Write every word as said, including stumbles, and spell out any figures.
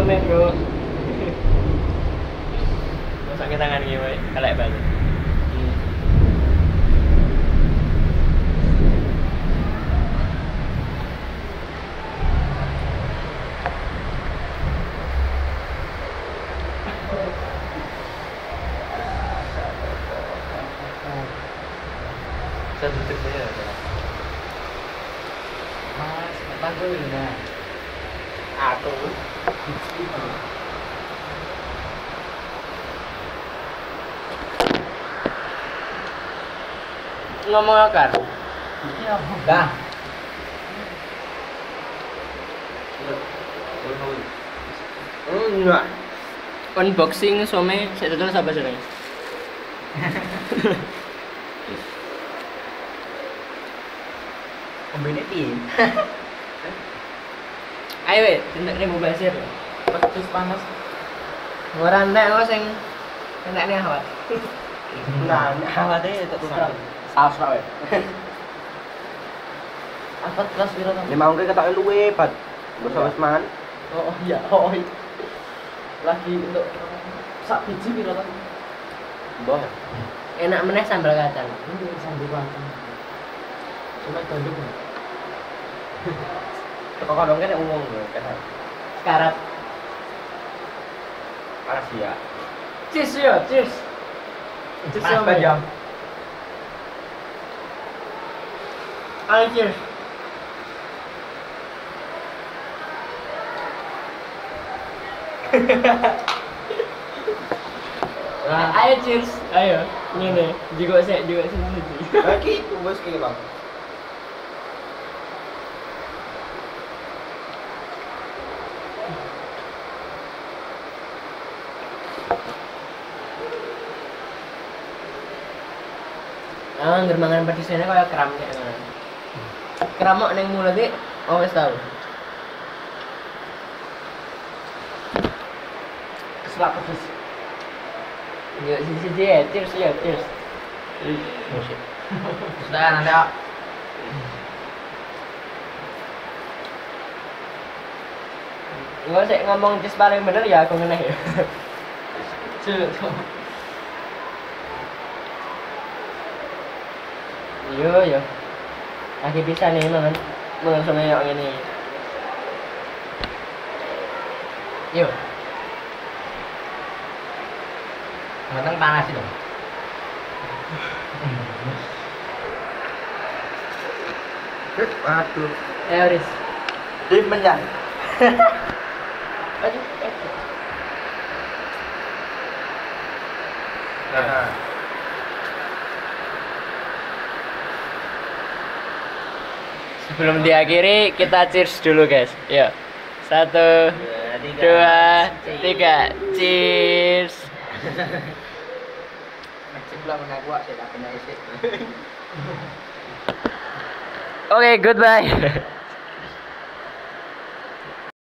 some bro. Masuk ke tangan gini, kalek banget. Saya tutup saya. Mas, apa tuh ini? Aku. Ngomong akar. Iya, dah. Enggak. Unboxing some saya tutul apa sih? Kombinnya piye? Ayo weh, tindak nih mubasir. Pedes panas. Ora entek kok sing entekne awak. Nah, awake tak tutup. Saus ra weh. Apa kelas piro to? Ya mau ketoke luwe, Bat. Basa wis mangan. Oh iya, oh iya. Lagi untuk sak biji piro to? Mbah. Enak meneh sambal kacang. Ini sambal kacang. Cuma tanduk. Teko kadang kene umum lho, kan. Karat. Asia. Cheers yo, cheers. Cheers yo. jam. Ayo cheers. Ayo cheers. Ayo. Ngene, juga sik, juga sini. Lagi itu bos ki, Bang. Ah, ngger mangan pedesane kaya kram nek ngono. Kramok ning mulut iki, oh wis tau. Selak pedes. Yo siji ya, cheers ya, cheers. Musik. Sudah nanti ah. Gua sik ngomong cheers paling bener ya aku ngeneh ya. Cek. Yo yo. Lagi bisa nih man. Mun sama yang ini. Yo. Matang panas itu. Aduh. Eh, Riz. Dim menyan. Aduh, eh. Nah. Sebelum diakhiri kita cheers dulu guys. Yuk. Satu, dua, tiga, cheers. Masih belum naik gua, saya tak kena isi. Oke, goodbye.